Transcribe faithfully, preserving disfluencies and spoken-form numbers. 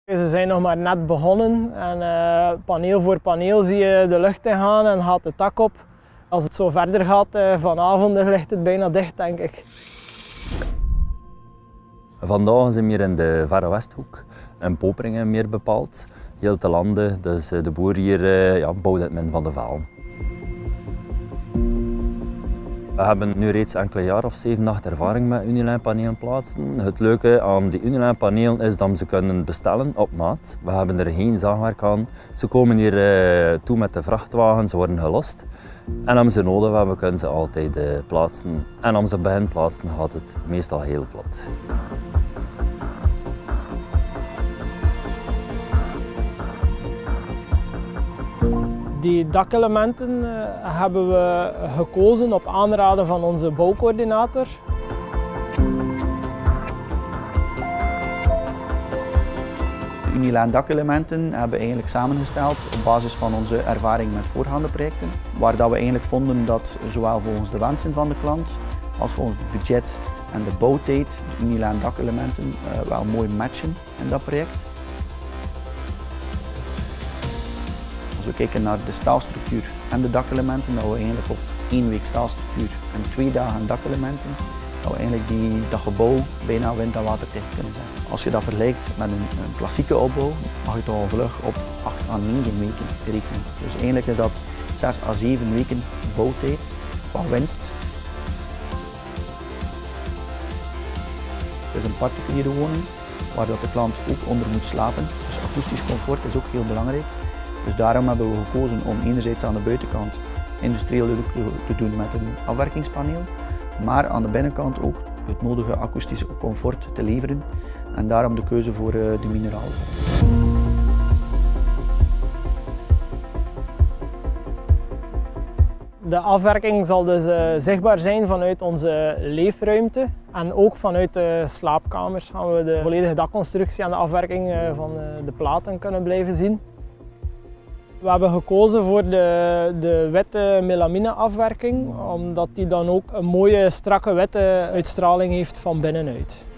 Ze zijn nog maar net begonnen en uh, paneel voor paneel zie je de lucht ingaan en gaat de tak op. Als het zo verder gaat uh, vanavond ligt het bijna dicht, denk ik. Vandaag zijn we hier in de Verre Westhoek, in Poperingen meer bepaald. Heel te landen, dus de boer hier uh, ja, bouwt het min van de valen. We hebben nu reeds enkele jaar of zeven, acht ervaring met Unilijn panelen plaatsen. Het leuke aan die Unilijn panelen is dat ze kunnen bestellen op maat. We hebben er geen zaagwerk aan. Ze komen hier uh, toe met de vrachtwagen, ze worden gelost. En als ze nodig hebben, kunnen ze altijd uh, plaatsen. En als ze beginnen plaatsen, gaat het meestal heel vlot. Die dakelementen uh, hebben we gekozen op aanraden van onze bouwcoördinator. De Unilijn dakelementen hebben we eigenlijk samengesteld op basis van onze ervaring met voorgaande projecten, waar dat we eigenlijk vonden dat zowel volgens de wensen van de klant als volgens het budget en de bouwtijd de Unilijn dakelementen uh, wel mooi matchen in dat project. Als we kijken naar de staalstructuur en de dakelementen, dat we eigenlijk op één week staalstructuur en twee dagen dakelementen, dat we eigenlijk die, dat gebouw bijna wind- en waterdicht kunnen zetten. Als je dat vergelijkt met een, een klassieke opbouw, mag je toch al vlug op acht à negen weken rekenen. Dus eigenlijk is dat zes à zeven weken bouwtijd qua winst. Het is een particuliere woning waar dat de klant ook onder moet slapen, dus akoestisch comfort is ook heel belangrijk. Dus daarom hebben we gekozen om enerzijds aan de buitenkant industrieel te doen met een afwerkingspaneel, maar aan de binnenkant ook het nodige akoestische comfort te leveren en daarom de keuze voor de mineraal. De afwerking zal dus uh, zichtbaar zijn vanuit onze leefruimte en ook vanuit de slaapkamers gaan we de volledige dakconstructie en de afwerking uh, van uh, de platen kunnen blijven zien. We hebben gekozen voor de, de witte melamine afwerking, omdat die dan ook een mooie strakke witte uitstraling heeft van binnenuit.